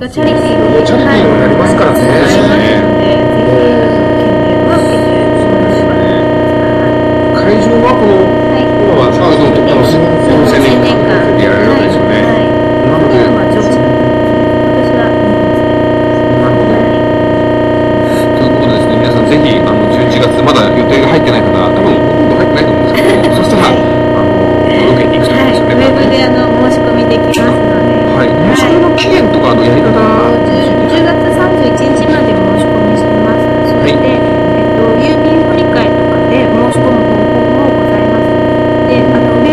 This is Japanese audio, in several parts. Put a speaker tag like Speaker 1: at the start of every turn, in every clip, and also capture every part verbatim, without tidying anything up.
Speaker 1: チャリティーの
Speaker 2: チャリティーにもなりますからね。
Speaker 1: ありますので、ぜひ検定は受けてしまえば。
Speaker 2: 会場はこの今はサウスのところの青年館でやられるわけですよね。なので、
Speaker 1: 今は上智だったんですけど、私は
Speaker 2: なるほど。ということですね、皆さんぜひあのじゅういちがつまだ予定が入ってない方、多分ほとんど入ってないと思うんですけど、そしたらあの受けに行くといいですよね。
Speaker 1: ウェブであの申し込みできますので、
Speaker 2: はい。申し込みの期限とかあのやり方
Speaker 1: じゅうがつさんじゅういちにちまで申し込みしてます。そして、えっと、郵便振り替えとかで申し込む方法もございます。で、あのウェ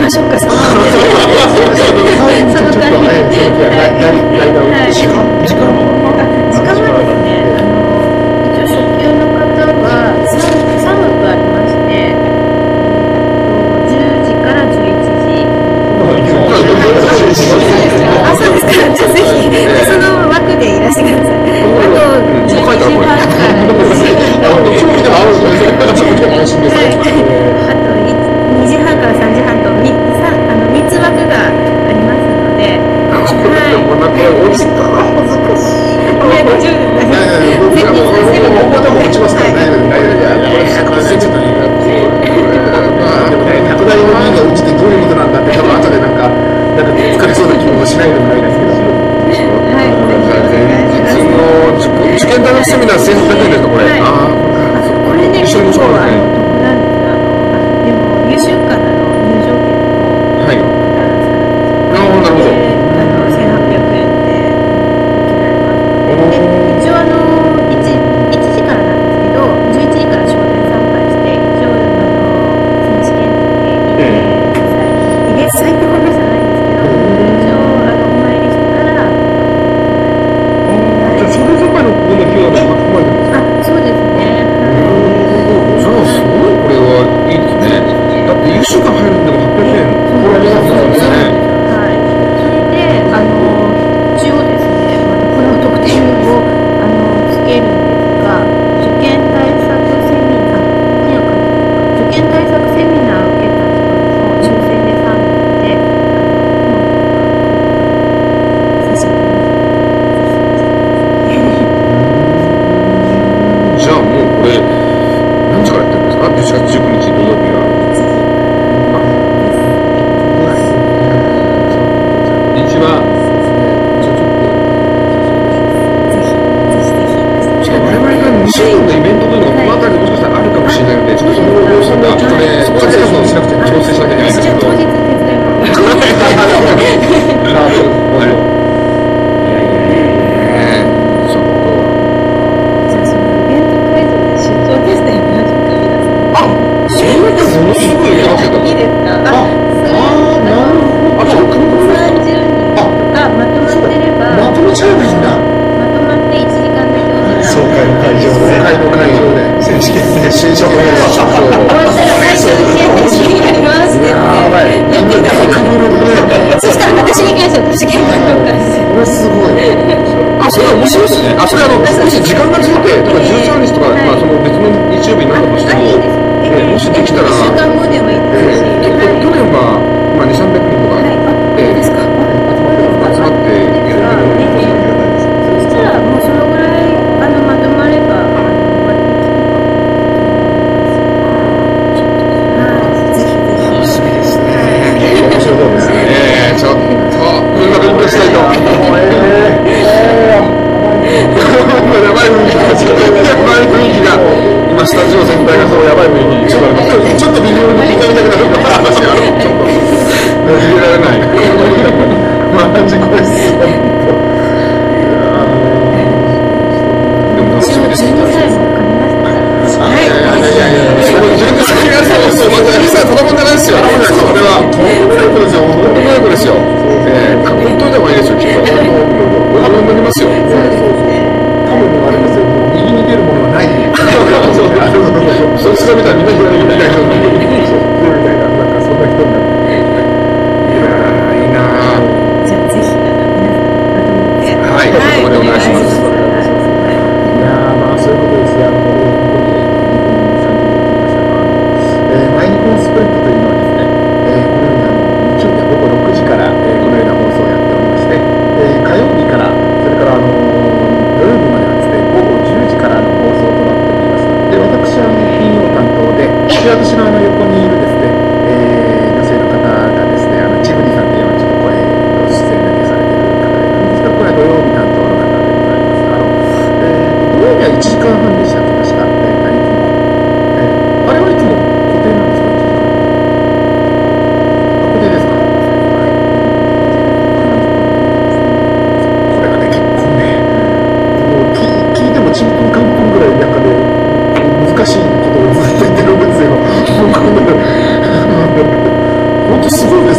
Speaker 1: ましょうか、そのその感じで。はい。時間はですね、あの一応初級の方はさん枠ありまして、じゅうじからじゅういちじ。あ、そうですか。じゃあぜひその枠でいらしてください。あとじゅうにじはんからにじはん。あとにじはんからさんじはんとみっつ枠がありますので、はい。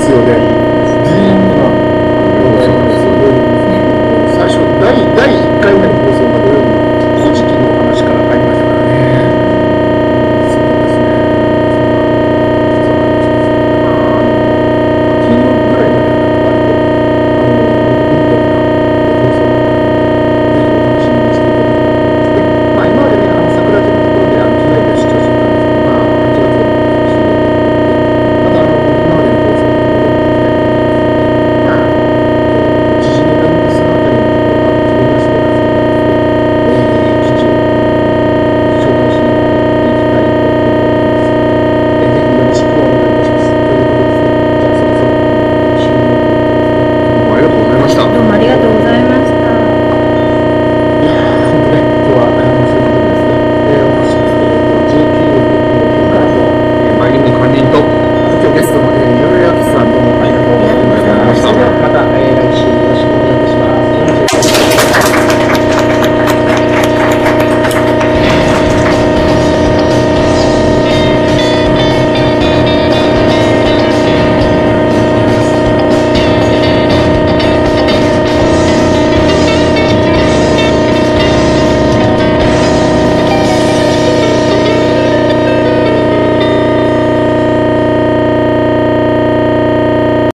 Speaker 3: ですよね。